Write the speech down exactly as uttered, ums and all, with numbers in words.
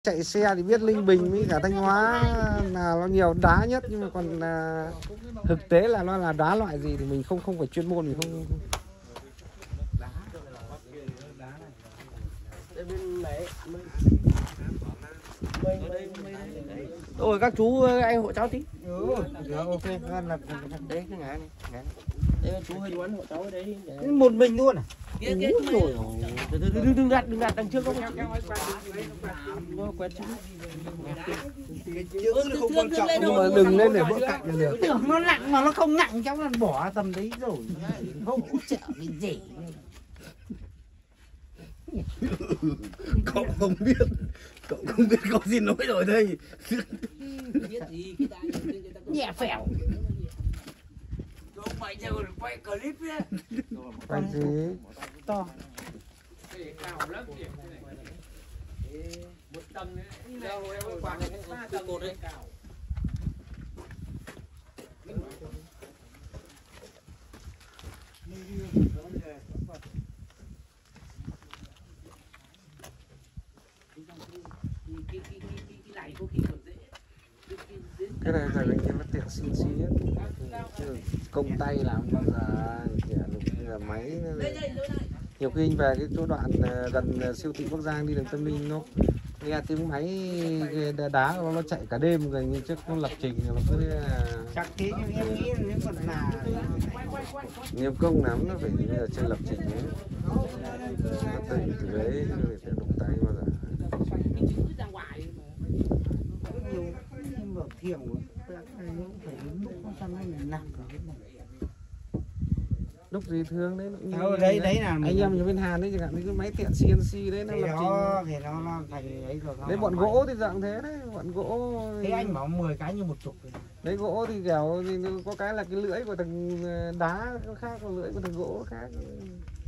Chạy xe thì biết Ninh Bình với cả Thanh Hóa là nó nhiều đá nhất, nhưng mà còn là thực tế là nó là đá loại gì thì mình không không phải chuyên môn, mình không. Rồi các chú anh hộ cháu tí. Ừ, ok, là đấy cái ngã này, ngã. Đấy chú hơi đoán hộ cháu ở đấy. một mình luôn à? Kia kia rồi. Đừng đừng đặt đừng đặt đằng trước không. Quét chứ. Không quan trọng, nhưng mà đừng lên để vỡ cạnh là được. Tưởng nó nặng mà nó không nặng, cháu là bỏ tầm đấy rồi. Không hỗ trợ cái gì. Cậu không biết, cậu không biết có gì nói rồi đây. Nhẹ phèo. Mày giờ quay clip nhé. Quay gì? To. Một tầng đấy. Quạt này ba tầng cột đấy. Cái này là cái nó tiện xin xí nhất. Công tay làm bao giờ bây giờ máy nhiều khi anh về cái chỗ đoạn gần siêu thị Bắc Giang đi đường Tân Minh, nó nghe tiếng máy đá nó, nó chạy cả đêm rồi, như trước nó lập trình nó cứ Chắc thế nhưng em nghĩ nếu mà là nhiều công lắm, nó phải bây giờ chơi lập trình ấy. Nó tự từ đấy chứ phải tự động tay bao giờ. nhiều nhưng mà thiểu phải đến lúc con xăm này nặng rồi cái này. Lúc gì thương đấy, Đâu, đấy đấy là anh em ở bên Hàn đấy chẳng hạn, cái máy tiện xê en xê đấy nó thì lập nó trình. thì nó nó thành ấy rồi. Đấy bọn gỗ thì dạng thế đấy, bọn gỗ. Thế anh bảo mười cái như một chục rồi. Đấy gỗ thì kiểu thì có cái là cái lưỡi của thằng đá nó khác, còn lưỡi của thằng gỗ khác.